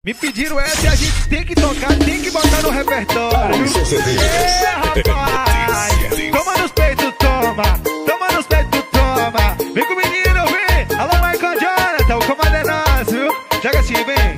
Me pediram essa e a gente tem que tocar, tem que botar no repertório. Rapaz, toma nos peitos, toma. Toma nos peitos, toma. Vem com o menino, vem. Alô, Michael Jonathan, o comando é nosso, viu? Joga assim, vem.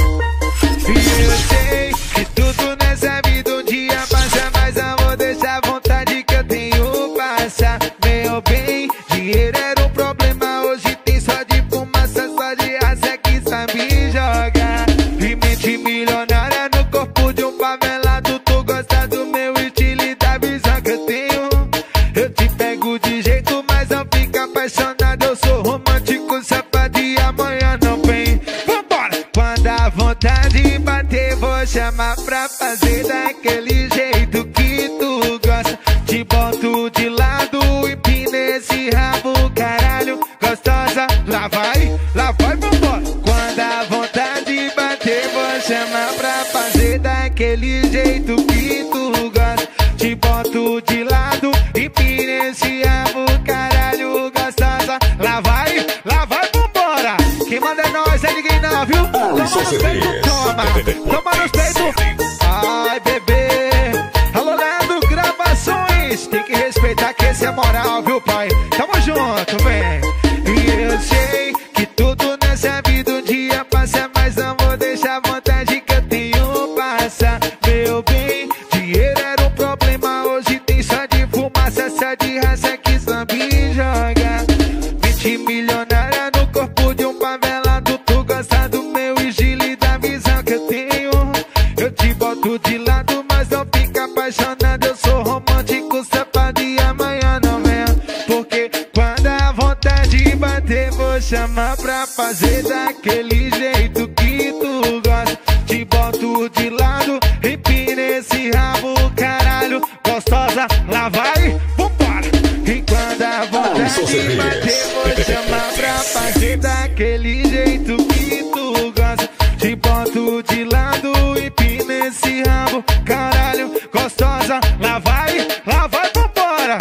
E eu sei que tudo nessa vida um dia passa, mas eu vou deixar a vontade que eu tenho passar. Meu bem, dinheiro era um problema, hoje tem só de fumaça, só de raça que sabe jogar. E mente milionária no corpo de um favelado, tu gosta do meu estilo e da visão que eu tenho. Eu te pego de jeito, mas não fica apaixonado, eu sou romântico, safado e amanhã não vem. Vambora! Quando a vontade bater, vou chamar pra fazer daquele jeito que tu gosta. Te boto de lado, empina esse rabo, caralho, gostosa. Lá vai, vambora. Quando a vontade bater, vou chamar pra fazer daquele jeito que tu gosta. Te boto de lado, empina esse rabo, caralho, gostosa. Lá vai, vambora. Quem manda é nós, é ninguém não, viu? Toma nos peitos, toma nos peitos. Ai, bebê. Alô, Leandro Gravações. Tem que respeitar que esse é moral, viu, pai? Tamo junto, vem. E eu sei que tudo nessa vida um dia passa, mas não vou deixar a vontade que eu tenho passar. Meu bem, dinheiro era um problema, hoje tem só de fumaça, só de raça que sabe jogar. Mente milionária no corpo de um favelado, tu gosta do meu estilo e da visão que eu tenho. Eu te boto de lado, mas não fica apaixonado, eu sou romântico, safado e amanhã não vem. Porque quando a vontade bater, vou chamar pra fazer daquele jeito que tu gosta. Te boto de lado, empina esse rabo, caralho, gostosa. Lá vai, vambora. E quando a vontade bater, vou chamar pra fazer daquele jeito que tu gosta. Te boto de lado, empina esse rabo, caralho, gostosa. Lá vai, vambora.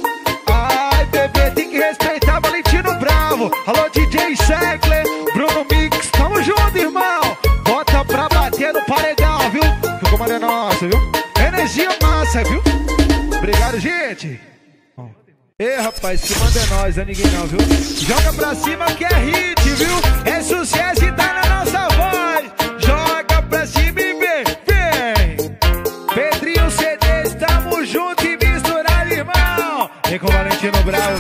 Ai, bebê, tem que respeitar Valentino Bravo. Alô, DJ Seckler, Bruno Mix, tamo junto, irmão. Bota pra bater no paredão, viu? Que o comando é nosso, viu? Energia massa, viu? Obrigado, gente. Ei, rapaz, que manda é nós, não é ninguém não, viu? Joga pra cima que é hit, viu? É sucesso e tá na nossa voz. Joga pra cima e vem. Pedrinho CDs, tamo junto e misturado, irmão. Vem com o Valentino Bravo,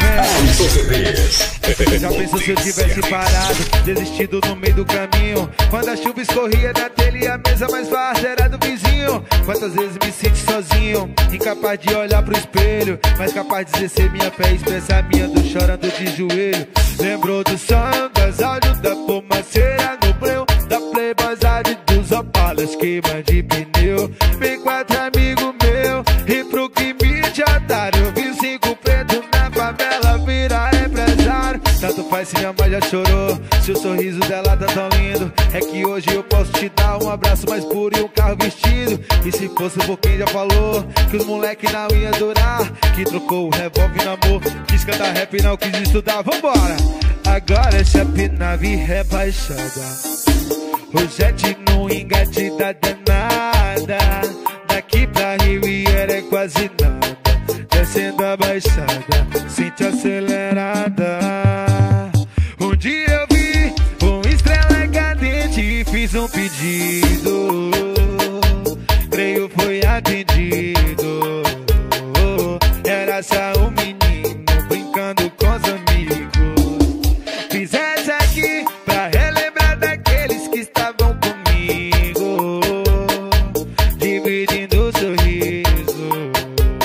vem. Já pensou se eu tivesse parado, desistido no meio do caminho? Quando a chuva escorria da telha e a mesa mais farta era do vizinho. Quantas vezes me senti sozinho, incapaz de olhar pro espelho, mas capaz de exercer minha fé e expressar minha dor chorando de joelho. Lembrou do som das áudios da fumaceira no breu, da playboysade dos opalas, queima de pneu. Vem quatro amigos meus e pro que me otário, vi 5 pretos na favela virar empresário. Tanto faz se minha mãe já chorou, se o sorriso dela tá tão lindo. É que hoje eu posso te dar um abraço mais puro e um carro vestido. E se fosse por quem já falou que os moleque não ia durar, que trocou o revólver no amor, quis cantar rap e não quis estudar. Vambora! Agora é chape nave rebaixada, o jet no engate da danada. Daqui pra Riviera é quase nada, descendo a baixada, sente acelerada. Um dia eu vi um estrela cadente e fiz um pedido, creio foi atendido. Era só um menino brincando com os amigos. Fiz essa aqui pra relembrar daqueles que estavam comigo, dividindo o sorriso.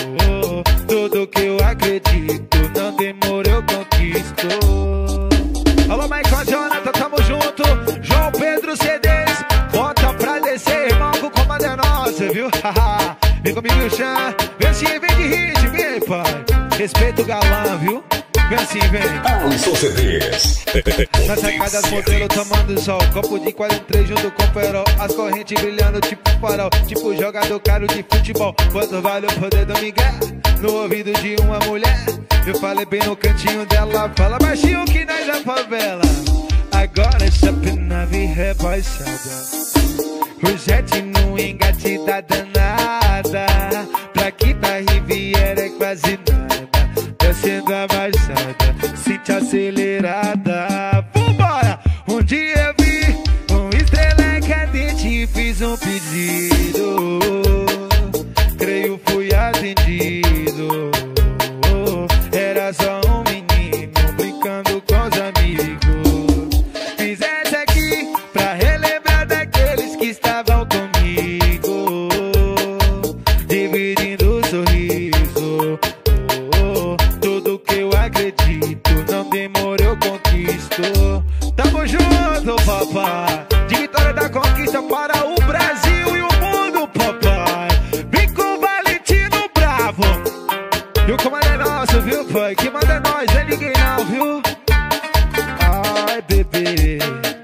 Tudo que eu acredito, não demorou, eu conquisto. Alô, Michael Jonathan, tamo junto. João Pedro CDs, bota pra descer, irmão, que o comando é nosso, viu? Vem comigo, Chan. Vem assim, vem de hit, vem, pai. Respeita o galã, viu? Vem assim, vem. Sou CDs. Na sacada das modelos tomando sol, copo de 43 junto com perol, as correntes brilhando tipo farol, tipo jogador caro de futebol. Quanto vale o poder do Miguel no ouvido de uma mulher? Eu falei bem no cantinho dela, fala baixinho que nós é favela. Agora essa nave rebaixada, o jet no engate tá danada. Pra quinta Riviera é quase nada, descendo a baixada, sente acelerada. Vambora! Um dia vi um estrela cadente, fiz um pedido, creio fui atendido. Era só um menino brincando com os amigos. Fiz essa aqui pra relembrar daqueles que estavam comigo, dividindo o sorriso. Tudo que eu acredito, não demora eu conquisto. Tamo junto, papai, de Vitória da Conquista para o Brasil e o mundo, papai. Vem com o Valentino Bravo, e o comando é nosso, viu, pai? Que manda é nós, não é ninguém não, viu? Ai, bebê.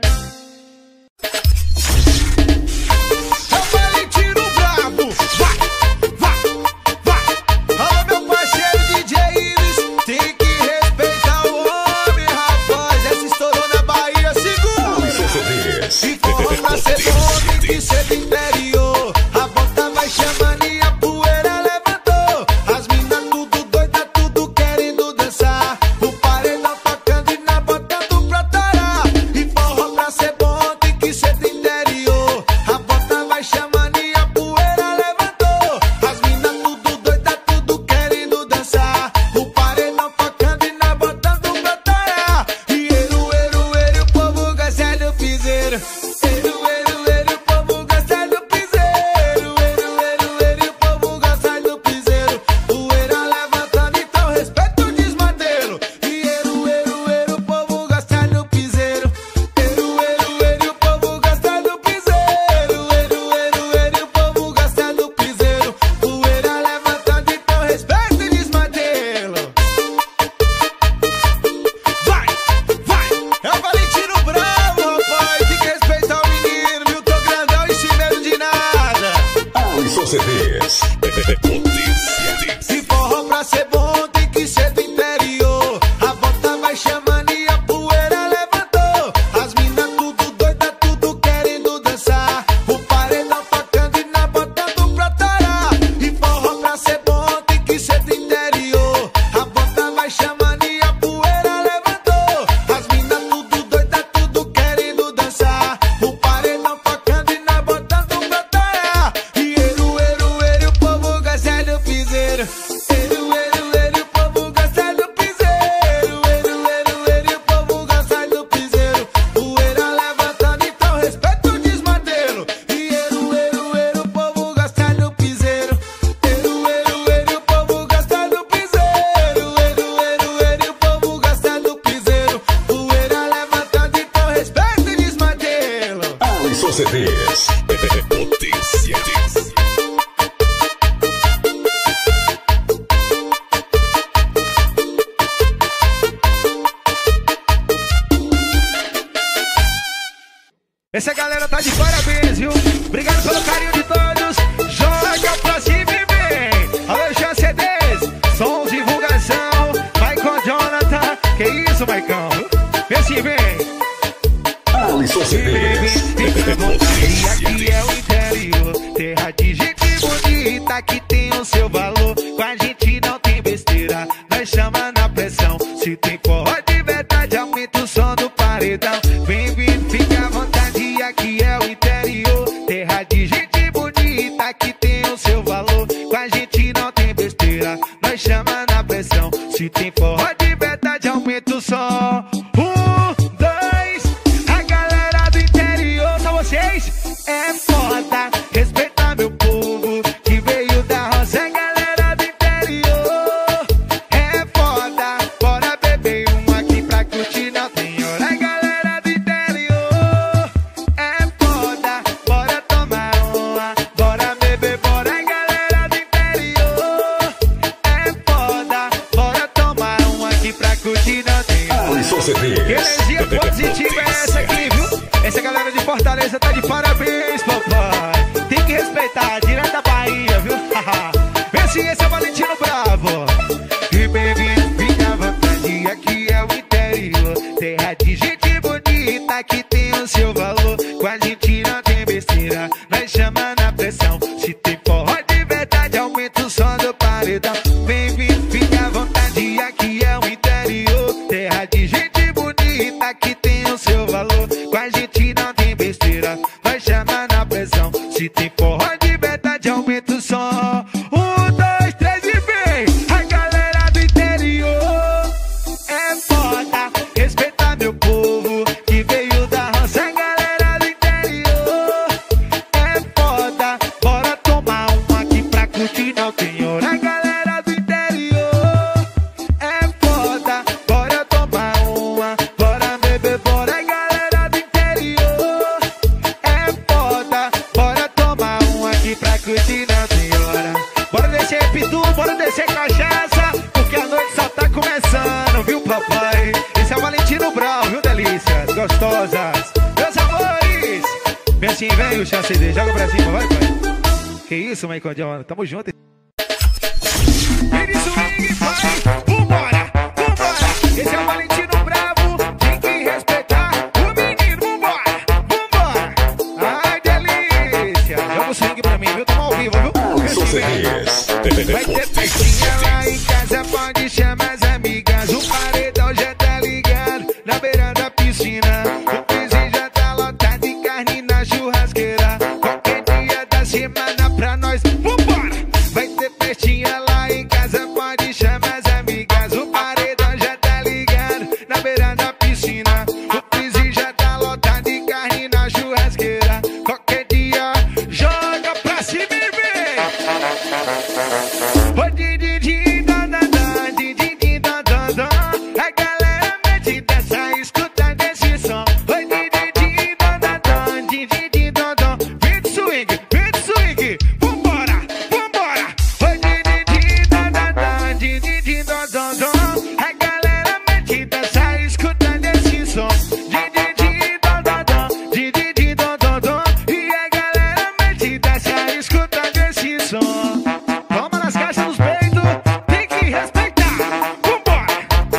É o Valentino Bravo. Vai, vai, vai. Alô, meu parceiro DJ Iris, tem que respeitar o homem, rapaz. Essa estourou na Bahia, segura. Se for pra ser bom, tem que ser do interior. A bota vai chamando e a poeira levantou. As minas tudo doida, tudo querendo dançar. O paredão tocando e na botando pra torar. E forró pra ser bom, tem que ser do interior. A bota vai chamando e a poeira levantou. As minas tudo doida, tudo querendo dançar. O paredão tocando e na botando pra torar. E ele, o povo gosta do piseiro. Ele, o povo gosta do piseiro. Ele, o povo gosta do piseiro. Poeira levantando, então respeita o desmantelo. E ele, o povo gosta do piseiro. Ele, o povo gosta do piseiro. Ele, o povo gosta do piseiro. Poeira levantando, então respeita o desmantelo. Vai, vai, é o Valentino Bravo, rapaz. Tem que respeitar o menino, viu? Tô grandão e sem medo de nada. Alisson CDs. Potência. Se forró pra ser bom, tem que ser do interior. A bota vai chamando e a poeira levantou. As minas tudo doida, tudo querendo dançar. O paredão tocando e na botando pra torar. E forró pra ser bom, tem que ser do interior. A bota vai chamando e a poeira levantou. As minas tudo doida, tudo querendo dançar. O paredão tocando e na botando pra torar. E ele, o povo gosta do piseiro. Ele, o povo gosta do piseiro. Ele, o povo gosta do piseiro. Poeira levantando, então respeita o desmantelo. E ele, o povo gosta do piseiro. Ele, o povo gosta do piseiro. Ele, o povo gosta do piseiro. Poeira levantando, então respeita o desmantelo. Alisson CDs. Potência. Essa galera tá de parabéns, viu? Obrigado pelo carinho de todos. Joga pra cima e vem. Alô, Jean CDs, som divulgação. Maicon Jonathan, que isso, Maicon? Vem assim, vem. Alisson CDs. Fica à vontade, aqui é o interior. Terra de gente bonita que tem o seu valor. Com a gente não tem besteira, nós chama na pressão. Se tem forró de verdade, aumenta o som do paredão. Vem, fica à vontade, aqui é o interior. Terra de gente tem forró de verdade, aumenta o som. 1, 2, 3 e vem. A galera do interior é foda, respeita meu povo que veio da roça. A galera do interior é foda, bora tomar um aqui pra curtir, não tem hora. A galera do interior é foda, bora tomar uma, bora beber, bora. A galera do interior é foda, bora tomar um aqui pra curtir, não tem hora. Bora descer pitu, bora descer cachaça, porque a noite só tá começando, viu papai? Esse é o Valentino Brau, viu delícias gostosas, meus amores. Vem assim, vem o chance dele, joga pra cima, vai pai. Que isso, Michael John, tamo junto. Vem de swing, pai, vambora, vambora. Esse é o Valentino Bravo, tem que respeitar o menino, vambora, vambora. Ai, delícia, joga o swing pra mim, viu? Tamo ao vivo, viu? São CDs. Vai ter festinha lá em casa, pode chamar as amigas. O paredão já tá ligado, na beira da piscina. O piso já tá lotado de carne na churrasqueira. Qualquer dia da semana pra nós, vambora! Vai ter festinha lá em casa, pode chamar as amigas. O paredão já tá ligado, na beira da piscina. O piso já tá lotado de carne na churrasqueira. Qualquer dia, joga pra cima e vem! Ô Didi, danadã, Didi, danadã. A galera mete dessa, escuta desse som. Ô Didi, danadã, Didi, danadã. Vem de swing, vambora, vambora. Ô Didi, danadã, Didi, danadã. A galera mete dessa, escuta desse som. Didi, danadã, Didi, danadã. E a galera mete dessa, escuta desse som. Toma nas caixas dos peitos, tem que respeitar. Vambora!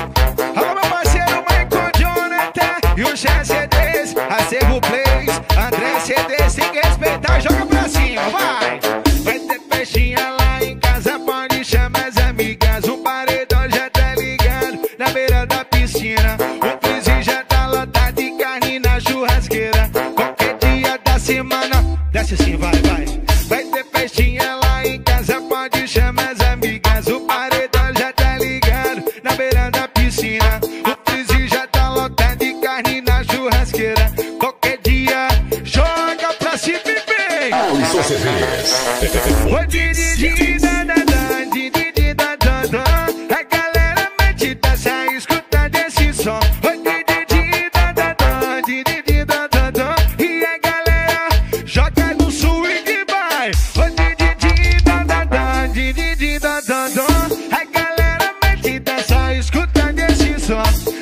Alô, meu parceiro Michael Jonathan e o Chá CDs, Acervo Plays, André CDs, tem que respeitar, joga pra cima, vai! Vai ter festinha lá em casa, pode chamar as amigas. O paredão já tá ligado, na beira da piscina. O freezer já tá lotado de carne na churrasqueira. Qualquer dia da semana, desce assim, vai, vai. Vai ter festinha lá em casa, pode chamar as amigas. O paredão já tá ligado, na beira da piscina. O freezer já tá lotado de carne na churrasqueira. Qualquer dia, joga pra cima e vem! São CDs. Ô Didi, danadã, Didi, danadã. A galera mete dessa, escuta desse som. Ô Didi, danadã, Didi, danadã. E a galera joga no swing, vai. Ô Didi, danadã, Didi, danadã. A galera mete dessa, escuta desse som.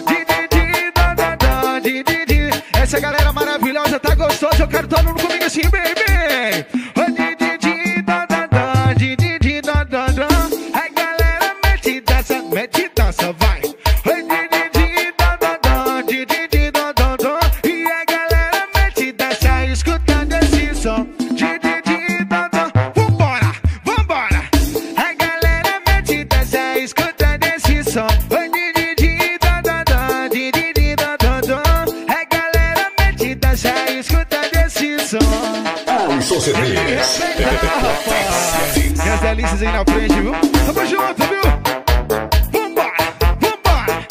Didi, danadã, Didi. Essa galera maravilhosa, tá gostosa, eu quero todo mundo comigo assim, baby. Ô Didi, danadã, Didi, danadã. A galera mete dança, vai. Ô Didi, danadã, Didi, danadã. E a galera mete dança, escutando esse som. Didi, danadã, vambora, vambora. A galera mete dança, escutando esse som. Ô Didi, danadã, Didi, danadã. A galera mete dança, escutando esse som. São CDs. E as delícias aí na frente, viu? Tamo junto, viu? Vambora, vambora.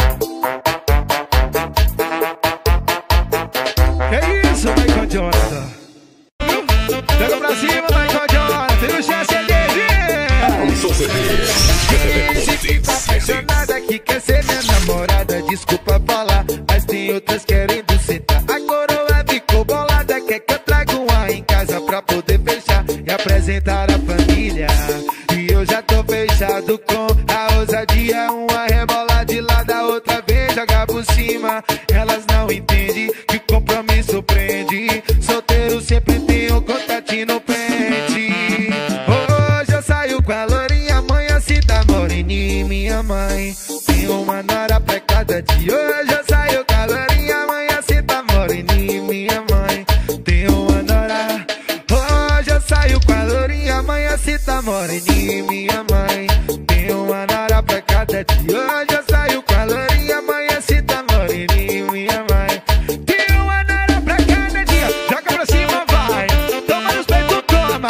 Que isso, Michael Jonathan? Joga pra cima, Michael Jonathan. E o Chá CDs. São CDs. Esse que tá apaixonada que quer ser minha namorada. Desculpa falar, mas tem outras querendo sentar. A coroa ficou bolada, quer que eu traga uma em casa pra poder fechar e apresentar a família. E eu já tô fechado com a ousadia. Uma rebola de lado, a outra vez jogar por cima. Elas não entendem que o compromisso prende. Solteiro sempre tem um contatinho no pente. Hoje eu saio com a lourinha, amanhã se dá moreninha, minha mãe. Tem uma nora pra cada dia. Hoje eu saio com a lourinha, amanhã se dá moreninha, minha mãe. Tem uma nora. Hoje eu saio com a lourinha, amanhã se tá moreninha, minha mãe. Tem uma nora pra cada dia. Hoje eu saio com a lourinha, amanhã se tá moreninha, minha mãe. Tem uma nora pra cada dia. Joga pra cima, vai. Toma nos peitos, toma.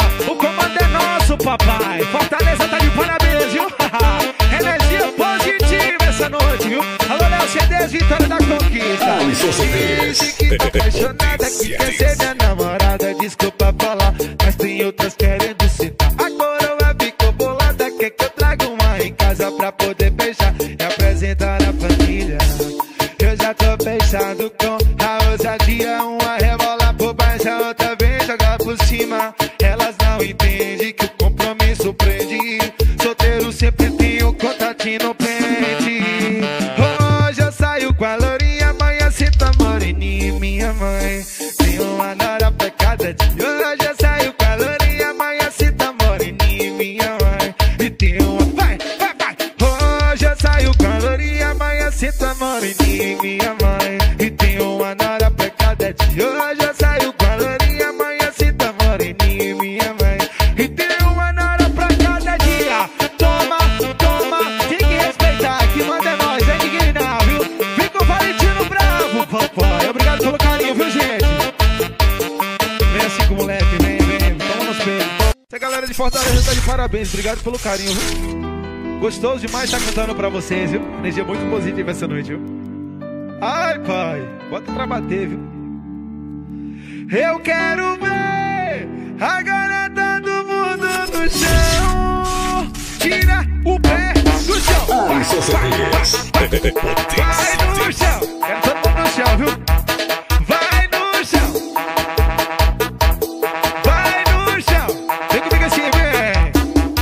vitórias da conquista. Alisson Certeiros. Diz que tá apaixonada, que quer ser minha namorada. Desculpa falar, mas tem outras querendo citar. A coroa ficou bolada, quer que eu traga uma em casa pra poder beijar e apresentar a família. Eu já tô pensando com a ousadia, uma rebola por baixo, a outra vem jogar por cima. Elas não entendem que o compromisso prende. Solteiro sempre tem um contatinho no pente. Hoje eu saio com a lourinha, amanhã cita moreninha, minha mãe. Tem uma nora pra cada dia. Hoje eu saio com a lourinha, amanhã cita moreninha, minha mãe. E tem uma... Vai, vai, vai! Hoje eu saio com a lourinha, amanhã cita moreninha, minha mãe. E tem uma nora pra cada dia. Hoje eu saio com a lourinha, amanhã cita moreninha, minha mãe. E tem uma nora pra cada dia. Toma, toma, tem que respeitar. Que manda é nós, é ninguém não, viu? Fica o Valentino bravo, papai. Obrigado pelo carinho, viu, gente? Vem assim com o moleque, vem, vem. Toma nos peitos. Essa galera de Fortaleza tá de parabéns. Obrigado pelo carinho, viu? Gostoso demais estar cantando pra vocês, viu? Energia muito positiva essa noite, viu? Ai, pai, bota pra bater, viu? Eu quero ver a garota do mundo no chão. Tira o pé do chão. Alisson Certeiros. Vai no chão. Quero todo mundo no chão, viu? Vai no chão. Vai no chão. Vem comigo assim, vem.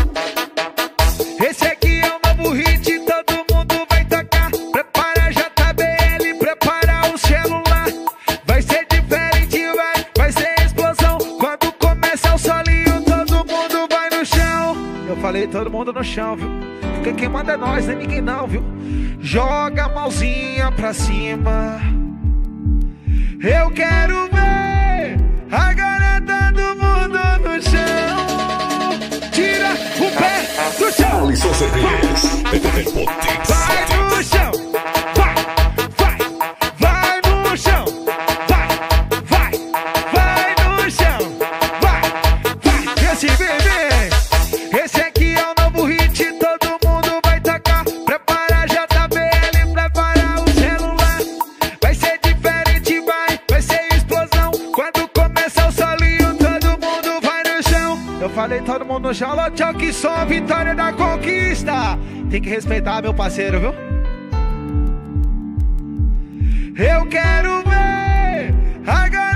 Esse aqui é o novo hit, todo mundo vai tocar. Prepara a JBL, prepara o celular. Vai ser diferente, vai ser explosão. Quando começa o solinho, todo mundo vai no chão. Eu falei todo mundo no chão, viu? Porque quem manda é nós, não é ninguém não, viu? Joga a mãozinha pra cima. Eu quero ver a garota do mundo no chão. Tira o pé do chão. Alisson Certeiros. Vai no chão. Vai, vai, vai no chão. Vai, vai, vai no chão. Vai, vai. Esse bebê, esse aqui é o novo hit, todo mundo vai tocar. Prepara a JBL, prepara o celular. Vai ser diferente, vai ser explosão. Quando começa o solinho, todo mundo vai no chão. Eu falei todo mundo no chão, alô, tchau, que som, vitória da conquista. Tem que respeitar meu parceiro, viu? Eu quero ver a